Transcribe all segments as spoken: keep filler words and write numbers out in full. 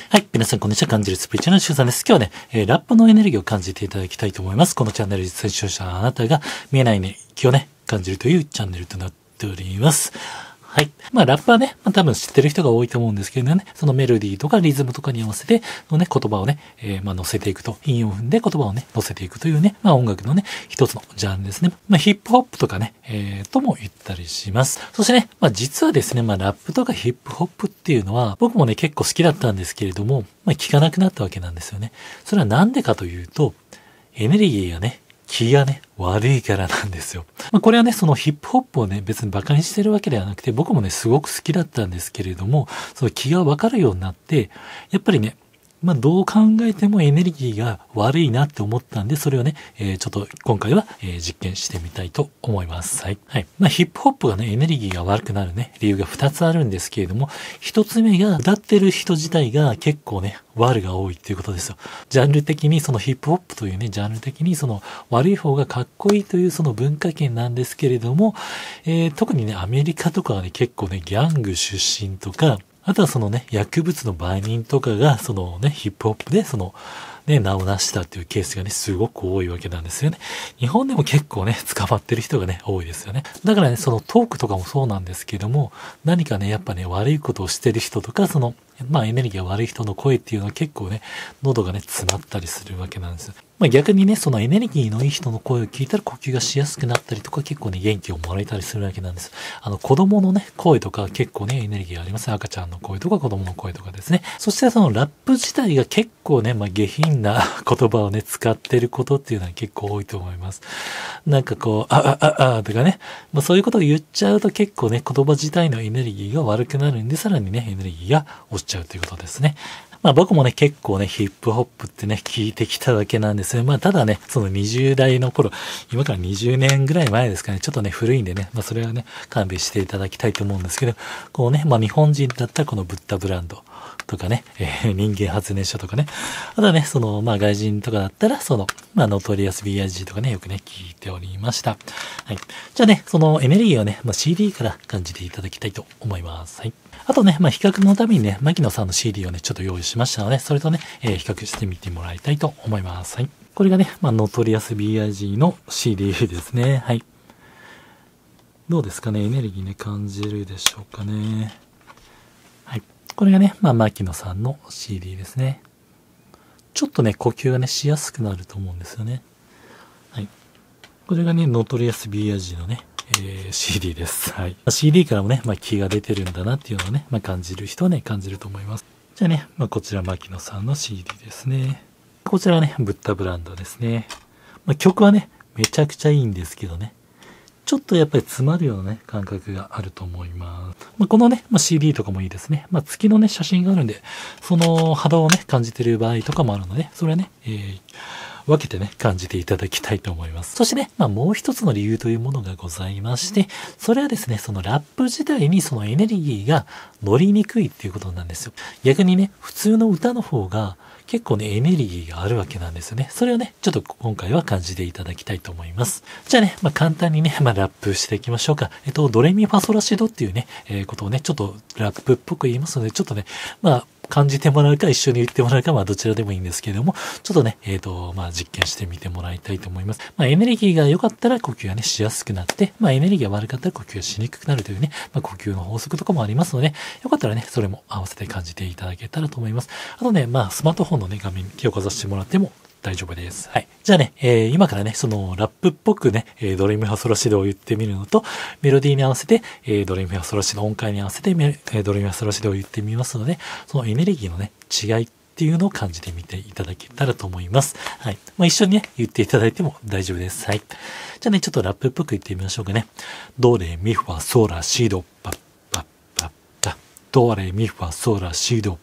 はい。皆さん、こんにちは。感じるスピーチのシュウさんです。今日はね、えー、ラップのエネルギーを感じていただきたいと思います。このチャンネル実践者のあなたが見えないね、気をね、感じるというチャンネルとなっております。はい。まあ、ラップはね、まあ、多分知ってる人が多いと思うんですけどね、そのメロディーとかリズムとかに合わせて、のね、言葉をね、えー、まあ、乗せていくと、韻を踏んで言葉をね、乗せていくというね、まあ、音楽のね、一つのジャンルですね。まあ、ヒップホップとかね、えー、とも言ったりします。そしてね、まあ、実はですね、まあ、ラップとかヒップホップっていうのは、僕もね、結構好きだったんですけれども、まあ、聞かなくなったわけなんですよね。それはなんでかというと、エネルギーがね、気がね、悪いからなんですよ。まあ、これはね、そのヒップホップをね、別に馬鹿にしてるわけではなくて、僕もね、すごく好きだったんですけれども、その気がわかるようになって、やっぱりね、まあ、どう考えてもエネルギーが悪いなって思ったんで、それをね、えー、ちょっと今回は、えー、実験してみたいと思います。はい。はい。まあ、ヒップホップがね、エネルギーが悪くなるね、理由が二つあるんですけれども、一つ目が、歌ってる人自体が結構ね、悪が多いっていうことですよ。ジャンル的に、そのヒップホップというね、ジャンル的にその悪い方がかっこいいというその文化圏なんですけれども、えー、特にね、アメリカとかはね、結構ね、ギャング出身とか、あとはそのね、薬物の売人とかが、そのね、ヒップホップで、その、ね、名を成したっていうケースがね、すごく多いわけなんですよね。日本でも結構ね、捕まってる人がね、多いですよね。だからね、そのトークとかもそうなんですけども、何かね、やっぱね、悪いことをしてる人とか、その、まあエネルギーが悪い人の声っていうのは結構ね、喉がね、詰まったりするわけなんです。まあ逆にね、そのエネルギーのいい人の声を聞いたら呼吸がしやすくなったりとか結構ね、元気をもらえたりするわけなんです。あの子供のね、声とか結構ね、エネルギーあります。赤ちゃんの声とか子供の声とかですね。そしてそのラップ自体が結構ね、まあ下品な言葉をね、使ってることっていうのは結構多いと思います。なんかこう、あ、あ、あ、あ、とかね、まあそういうことを言っちゃうと結構ね、言葉自体のエネルギーが悪くなるんで、さらにね、エネルギーが落ちちゃうということですね。まあ僕もね、結構ね、ヒップホップってね、聞いてきたわけなんですよ。まあただね、そのにじゅう代の頃、今からにじゅうねんぐらい前ですかね、ちょっとね、古いんでね、まあそれはね、勘弁していただきたいと思うんですけど、こうね、まあ日本人だったらこのブッダブランドとかね、えー、人間発電所とかね、あとはね、その、まあ外人とかだったら、その、まあノトリアス ビーアイジー とかね、よくね、聞いておりました。はい。じゃあね、そのエネルギーをね、まあ シーディー から感じていただきたいと思います。はい。あとね、まあ、比較のためにね、牧野さんの シーディー をね、ちょっと用意しましたので、それとね、えー、比較してみてもらいたいと思います。はい。これがね、まあ、ノトリアス ビーアイジー の シーディー ですね。はい。どうですかね、エネルギーね、感じるでしょうかね。はい。これがね、まあ、牧野さんの シーディー ですね。ちょっとね、呼吸がね、しやすくなると思うんですよね。はい。これがね、ノトリアス ビーアイジー のね、えー、シーディー です。はい。シーディー からもね、まあ、気が出てるんだなっていうのをね、まあ、感じる人はね、感じると思います。じゃあね、まあ、こちら、牧野さんの シーディー ですね。こちらはね、ブッダブランドですね。まあ、曲はね、めちゃくちゃいいんですけどね。ちょっとやっぱり詰まるようなね、感覚があると思います。まあ、このね、まあ、シーディー とかもいいですね。まあ、月のね、写真があるんで、その幅をね、感じてる場合とかもあるので、それはね、えー分けてね、感じていただきたいと思います。そしてね、まあもう一つの理由というものがございまして、それはですね、そのラップ自体にそのエネルギーが乗りにくいっていうことなんですよ。逆にね、普通の歌の方が結構ね、エネルギーがあるわけなんですよね。それをね、ちょっと今回は感じていただきたいと思います。じゃあね、まあ簡単にね、まあラップしていきましょうか。えっと、ドレミファソラシドっていうね、えー、ことをね、ちょっとラップっぽく言いますので、ちょっとね、まあ、感じてもらうか一緒に言ってもらうか、まあどちらでもいいんですけれども、ちょっとね、えっと、まあ実験してみてもらいたいと思います。まあエネルギーが良かったら呼吸がね、しやすくなって、まあエネルギーが悪かったら呼吸がしにくくなるというね、まあ呼吸の法則とかもありますので、よかったらね、それも合わせて感じていただけたらと思います。あとね、まあスマートフォンのね、画面に手をかざしてもらっても大丈夫です。はい。じゃあね、えー、今からね、そのラップっぽくね、えー、ドレミファソラシドを言ってみるのと、メロディーに合わせて、えー、ドレミファソラシド、音階に合わせて、えー、ドレミファソラシドを言ってみますので、そのエネルギーのね、違いっていうのを感じてみていただけたらと思います。はい。まあ、一緒にね、言っていただいても大丈夫です。はい。じゃあね、ちょっとラップっぽく言ってみましょうかね。ドレミファソラシド、パッパッパッパッ。ドレミファソラシド。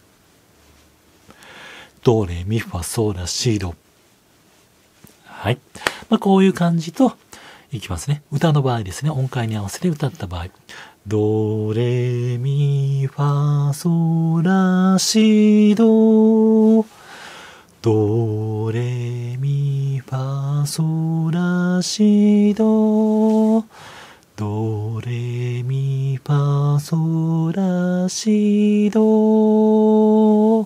ドレミファソラシド。はい。まあ、こういう感じと、いきますね。歌の場合ですね。音階に合わせて歌った場合。ドレミファソラシド。ドレミファソラシド。ドレミファソラシド。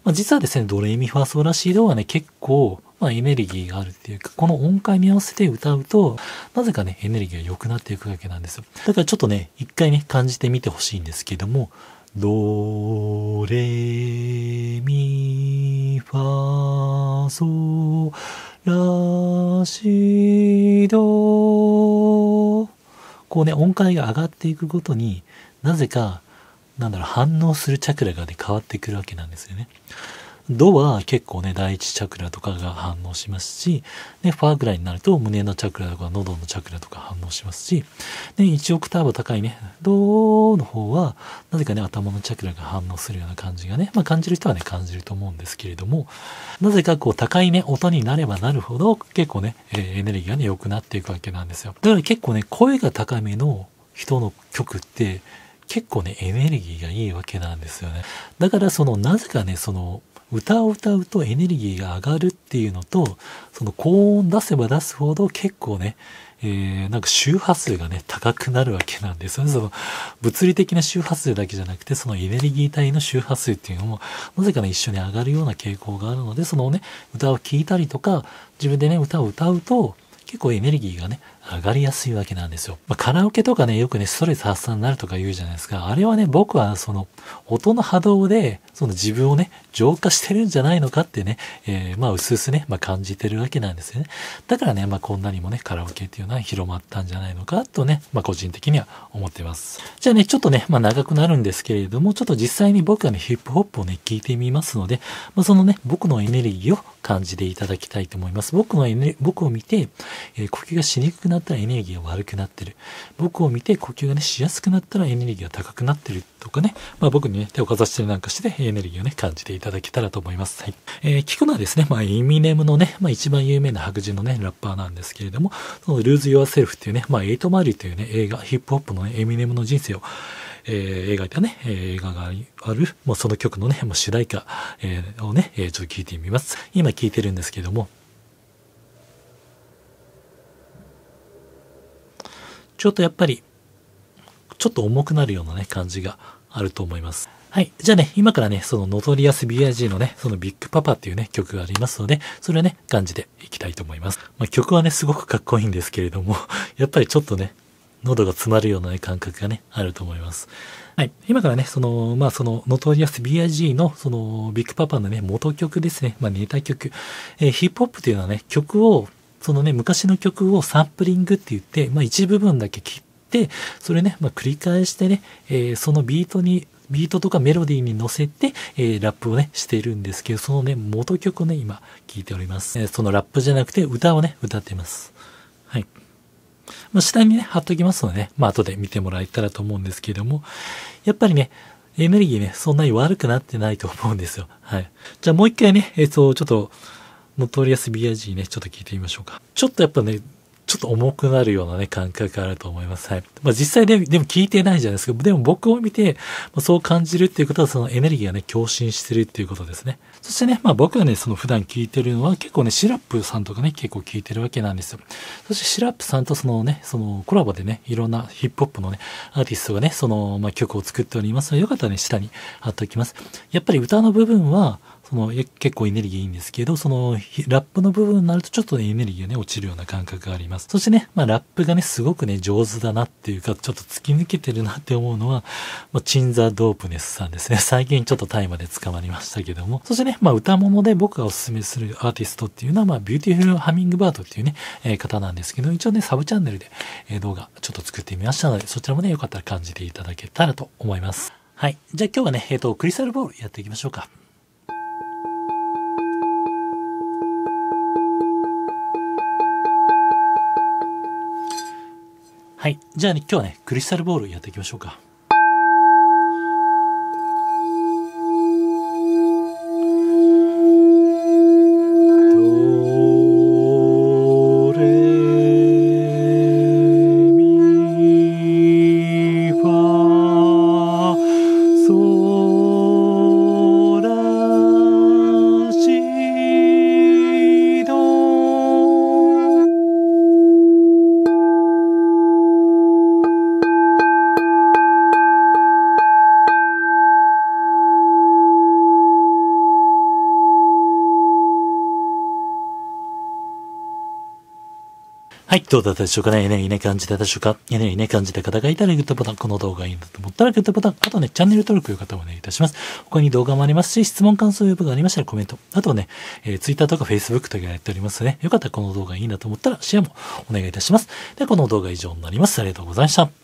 まあ、実はですね、ドレミファソラシドはね、結構、まあ、エネルギーがあるっていうか、この音階に合わせて歌うと、なぜかね、エネルギーが良くなっていくわけなんですよ。だからちょっとね、一回ね、感じてみてほしいんですけども、ドレミファソラシド。こうね、音階が上がっていくごとになぜか、なんだろう、反応するチャクラがね、変わってくるわけなんですよね。ドは結構ね、第一チャクラとかが反応しますし、ね、ファーぐらいになると胸のチャクラとか喉のチャクラとか反応しますし、ね、いちオクターブ高いね、ドの方は、なぜかね、頭のチャクラが反応するような感じがね、まあ感じる人はね、感じると思うんですけれども、なぜかこう高いね、音になればなるほど、結構ね、えーエネルギーがね、良くなっていくわけなんですよ。だから結構ね、声が高めの人の曲って、結構ね、エネルギーがいいわけなんですよね。だからその、なぜかね、その、歌を歌うとエネルギーが上がるっていうのと、その高音出せば出すほど結構ね、えー、なんか周波数がね、高くなるわけなんですよね。その、物理的な周波数だけじゃなくて、そのエネルギー体の周波数っていうのも、なぜかね、一緒に上がるような傾向があるので、そのね、歌を聴いたりとか、自分でね、歌を歌うと、結構エネルギーがね、上がりやすいわけなんですよ。まあ、カラオケとかね、よくね、ストレス発散になるとか言うじゃないですか。あれはね、僕はその、音の波動で、その自分をね、浄化してるんじゃないのかってね、えー、まあ、うすうすね、まあ、感じてるわけなんですよね。だからね、まあ、こんなにもね、カラオケっていうのは広まったんじゃないのかとね、まあ、個人的には思ってます。じゃあね、ちょっとね、まあ、長くなるんですけれども、ちょっと実際に僕はね、ヒップホップをね、聞いてみますので、まあ、そのね、僕のエネルギーを感じていただきたいと思います。僕のエネ、僕を見て、えー、呼吸がしにくくなったらエネルギーが悪くなってる。僕を見て呼吸がね、しやすくなったらエネルギーが高くなってるとかね、まあ僕にね、手をかざしてなんかしてエネルギーをね、感じていただけたらと思います。はい。えー、聞くのはですね、まあエミネムのね、まあ一番有名な白人のね、ラッパーなんですけれども、その Lose Yourself っていうね、まあエイトマイルというね、映画、ヒップホップのね、エミネムの人生を、えー、描いたね、えー映画がある、もうその曲のね、もう主題歌、えーをね、えーちょっと聞いてみます。今聞いてるんですけれども、ちょっとやっぱり、ちょっと重くなるようなね、感じがあると思います。はい。じゃあね、今からね、そのノトリアス ビーアイジー のね、そのビッグパパっていうね、曲がありますので、それをね、感じていきたいと思います。まあ、曲はね、すごくかっこいいんですけれども、やっぱりちょっとね、喉が詰まるようなね、感覚がね、あると思います。はい。今からね、その、まあ、その、ノトリアス ビーアイジー の、その、ビッグパパのね、元曲ですね。まあ、ネタ曲。えーヒップホップっていうのはね、曲を、そのね、昔の曲をサンプリングって言って、まあ、一部分だけ切って、それね、まあ、繰り返してね、えーそのビートに、ビートとかメロディーに乗せて、えーラップをね、しているんですけど、そのね、元曲をね、今、聴いております。えーそのラップじゃなくて、歌をね、歌っています。はい。まあ、下にね、貼っときますのでね、まあ、後で見てもらえたらと思うんですけれども、やっぱりね、エネルギーね、そんなに悪くなってないと思うんですよ。はい。じゃあもう一回ね、えっと、ちょっと、ノトリアス ビーアイジー ね、ちょっと聞いてみましょうか。ちょっとやっぱね、ちょっと重くなるようなね、感覚があると思います。はい。まあ実際で、でも聞いてないじゃないですか。でも僕を見て、まあ、そう感じるっていうことは、そのエネルギーがね、共振してるっていうことですね。そしてね、まあ僕がね、その普段聞いてるのは結構ね、シラップさんとかね、結構聞いてるわけなんですよ。そしてシラップさんとそのね、そのコラボでね、いろんなヒップホップのね、アーティストがね、その、まあ曲を作っておりますので、よかったらね、下に貼っておきます。やっぱり歌の部分は、その結構エネルギーいいんですけど、そのラップの部分になるとちょっとね、エネルギーがね、落ちるような感覚があります。そしてね、まあラップがね、すごくね、上手だなっていうか、ちょっと突き抜けてるなって思うのは、まあ、チンザ・ドープネスさんですね。最近ちょっとタイまで捕まりましたけども。そしてね、まあ歌物で僕がおすすめするアーティストっていうのは、まあビューティフル・ハミングバードっていうね、えー方なんですけど、一応ね、サブチャンネルで、えー動画ちょっと作ってみましたので、そちらもね、よかったら感じていただけたらと思います。はい。じゃあ今日はね、えっと、クリスタルボールやっていきましょうか。はい。じゃあね、今日はね、クリスタルボールやっていきましょうか。ドレミファソラシド。 はい、どうだったでしょうかね。ね、いいね感じだったでしょうか。ね、いいね感じた方がいたらグッドボタン、この動画いいなと思ったらグッドボタン、あとね、チャンネル登録いう方もお願いいたします。他に動画もありますし、質問感想要望がありましたらコメント。あとね、えー、Twitter とか Facebook とかやっておりますね。よかったらこの動画いいなと思ったらシェアもお願いいたします。で、この動画以上になります。ありがとうございました。